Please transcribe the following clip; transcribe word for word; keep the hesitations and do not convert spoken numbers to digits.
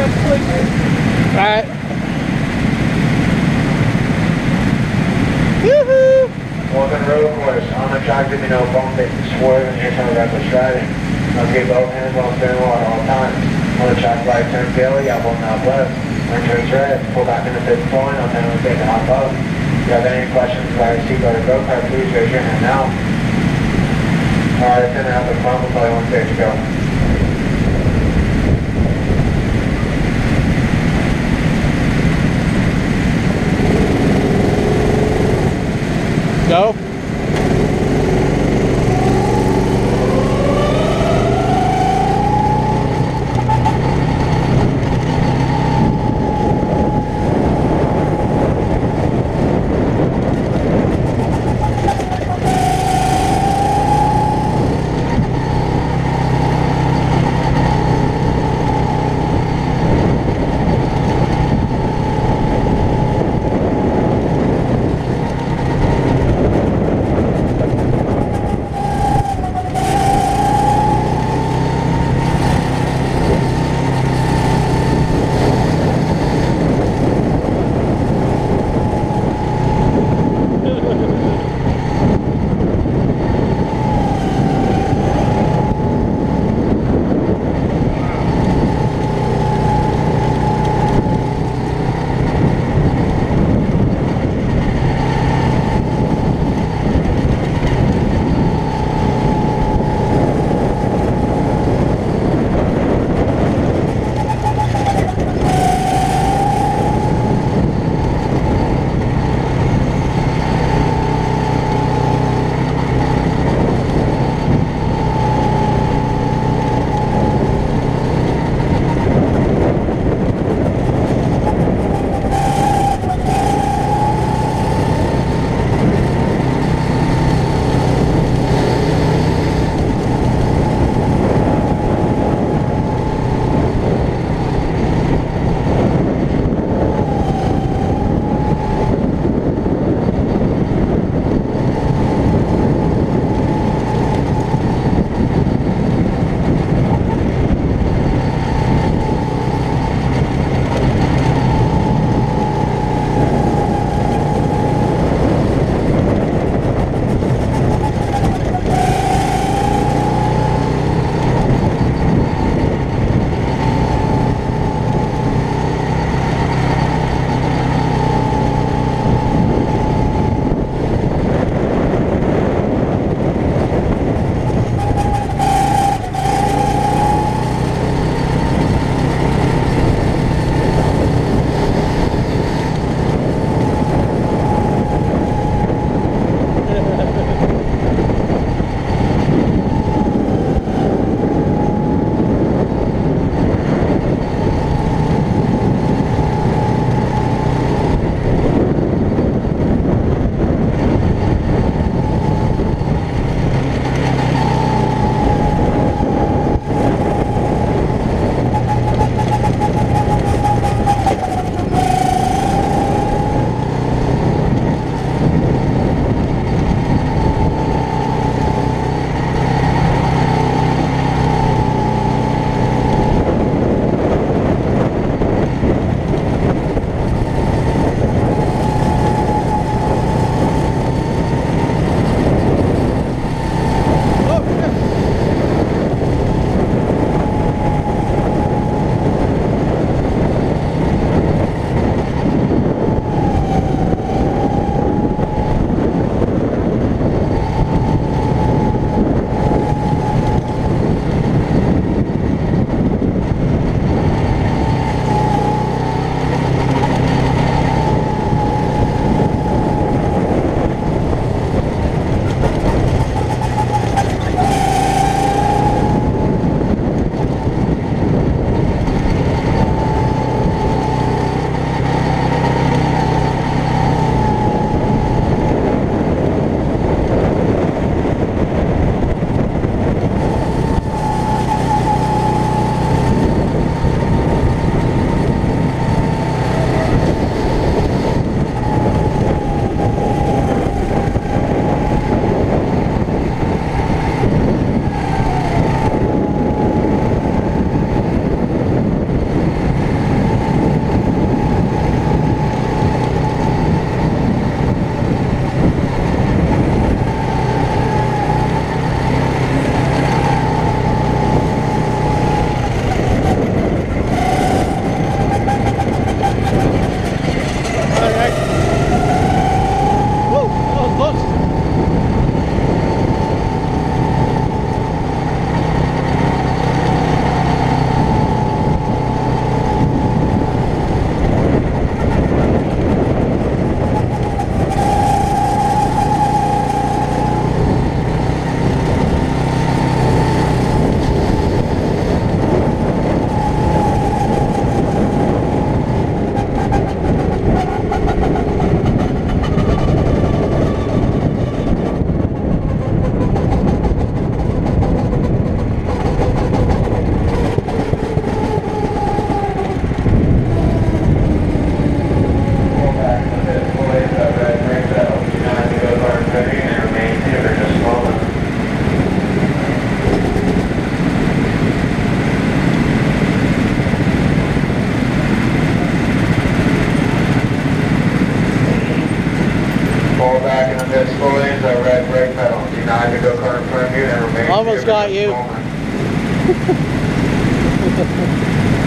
Alright. Woohoo! Welcome to road course. On the track, you know, bump it, swerve, and you're trying to reckless driving. Now keep both hands on steering wheel at all times. On the track, right turn daily, you have one knob left. When turns red, pull back into fifth point, I'll tell you to hop up. If you have any questions about your seatbelt or go-kart, please raise your hand now. Alright, it's in out the front, we'll tell you when safe to go. Go. Almost got you.